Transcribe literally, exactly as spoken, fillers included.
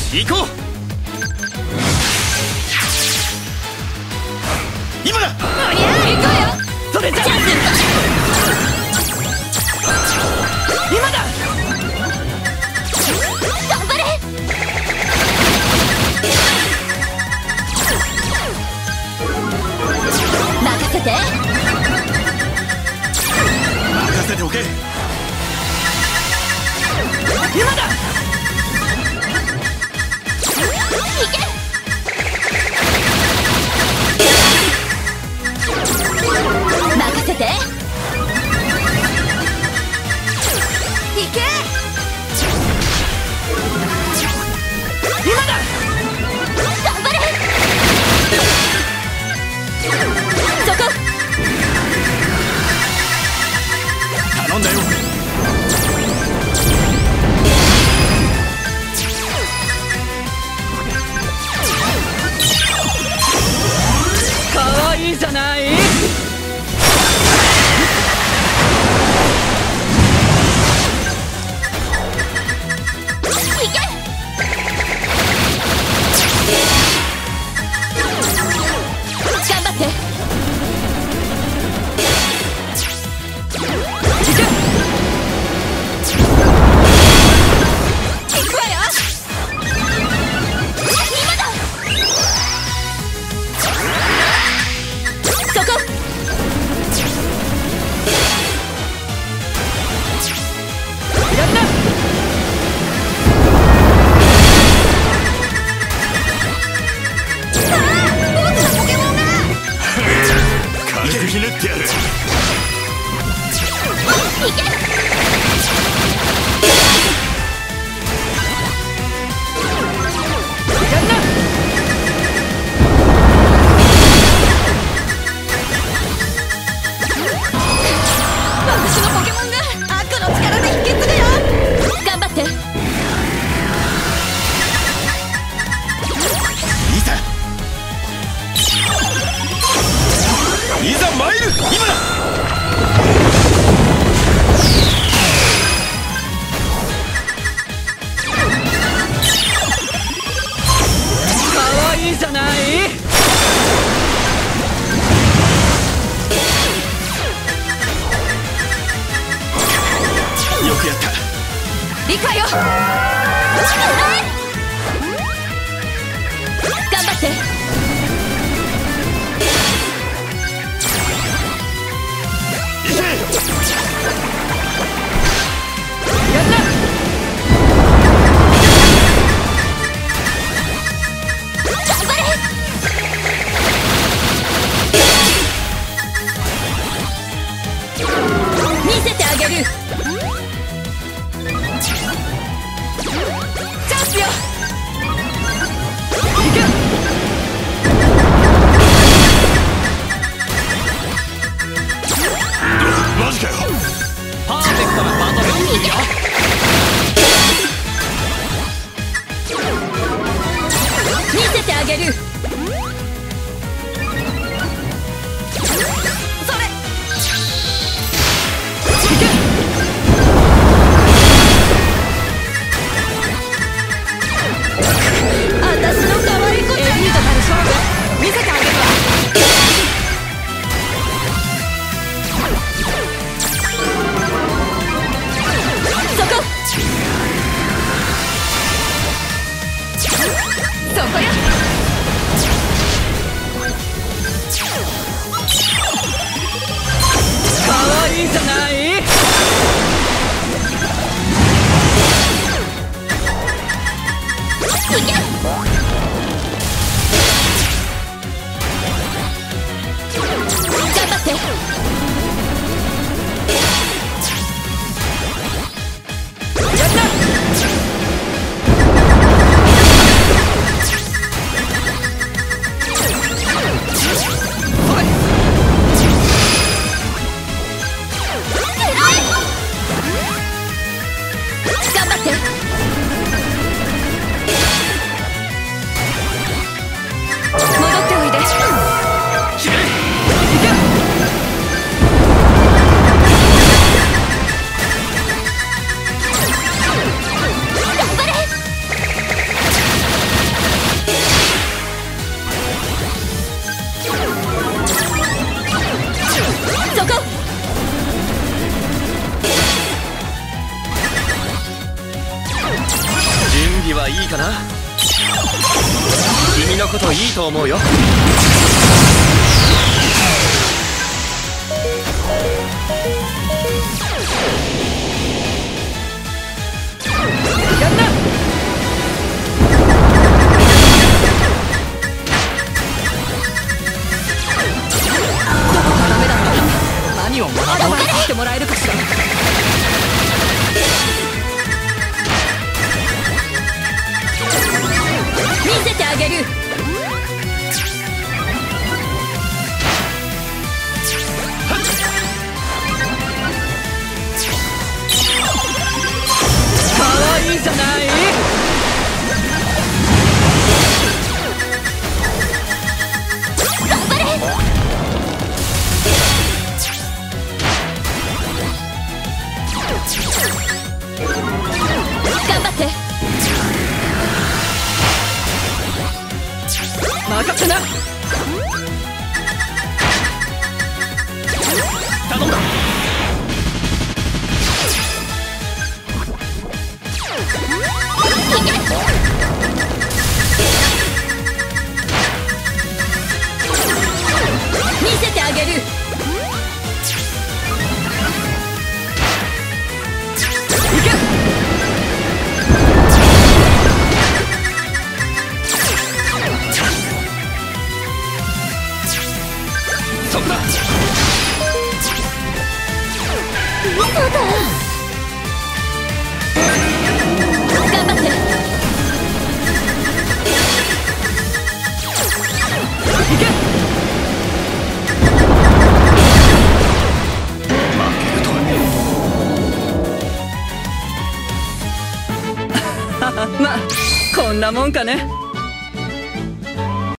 行こう。今だ。 おりゃ行こうよ。 それじゃチャンス。 今だ。 頑張れ。任せて。 任せておけ。今だ。 行け。任せて。行け。 今だ。 頑張れ。そこ。 頼んだよ。かわいいじゃない。 頑張って。行くわよ。今だ。そこ。 やった。 ああ、僕のポケモンが。 軽くひねってやる。 行け。 やった。 私のポケモンが悪の力で引き継ぐよ。頑張って。 いざ。いざ参る。今だ。かわいいじゃない。よくやった。 行くわよ。頑張って。 いけ。やった。 頑張れ。見せてあげる。チャンスよ。 いけ。マジかよ。パーフェクトなバトル。 いけ。見せてあげる。それ。私の可愛い子ちゃんエリートなる勝負見せてあげるわ。そこ。そこよ。 かな。君のこといいと思うよ。やんな。ダメだった。何を学ぼうとしてもらえるかしら。見せてあげる。かわいいじゃない。頑張れ。頑張って。任せな。頼んだ。見せてあげる。いけ。そこだ。嘘だ。頑張って。いけ。負けるとはね。まあこんなもんかね。